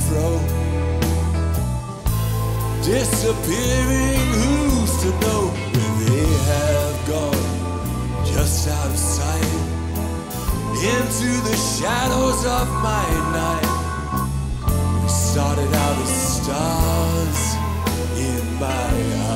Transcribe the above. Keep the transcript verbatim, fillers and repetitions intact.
fro, disappearing, who's to know where they have gone, just out of sight, into the shadows of my night. We started out as stars in my eyes.